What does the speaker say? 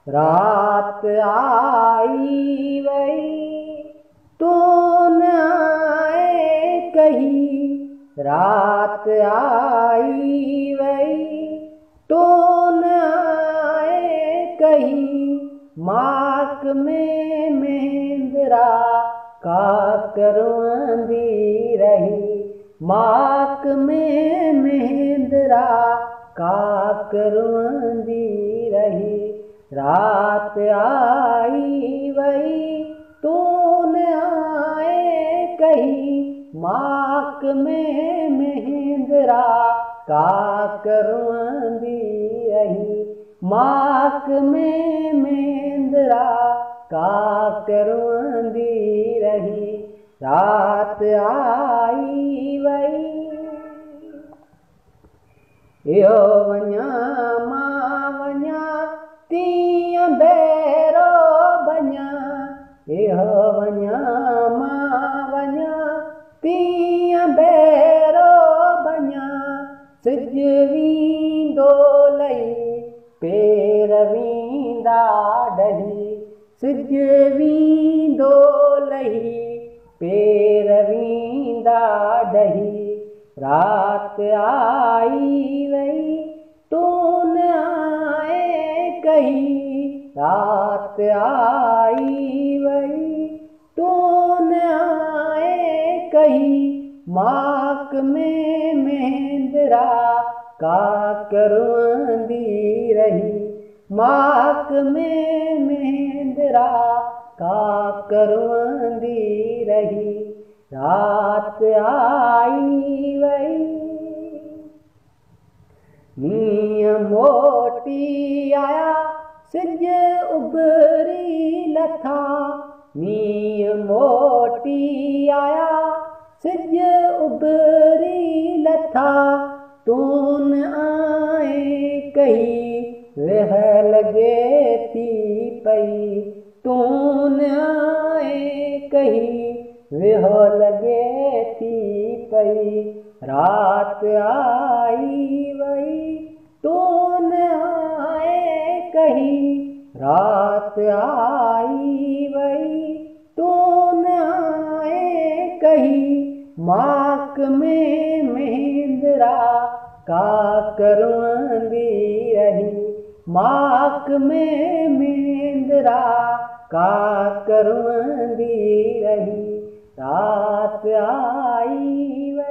रात आई वही तो न आए कहीं, रात आई वही तो न आए कहीं, माक में मेंदरा का करवंदी रही, माक में मेंदरा का करवंदी रही। रात आई वही तो न आए कहीं, माक में मेंदरा का करवंदी रही, माक में मेंदरा का करवंदी रही। रात आई वही यो वञा मां वञा तीअं बैरो बञा, यो वञा मां वञा तीअं बैरो बञा, सिज वींदो लही पेर वींदा ॾही, सिज वींदो लही पेर वींदा ॾही। रात आई वही तो न आए कहीं, रात आई वही तो न आए कहीं, माक में मेंदरा का करवंदी रही, माक में मेंदरा का करवंदी रही। रात आई वही नीं मोटी आया सिज उभरी लथा, नीं मोटी आया सिज उभरी लथा, तून आए कहीं वह लगे थी पई, तून आए कहीं वह लगे थी पई। रात आई वही तो न आए कहीं, रात आई वही तो न आए कहीं, माक में मेंदरा का करवंदी रही, माक में मेंदरा का करवंदी रही। रात आई वही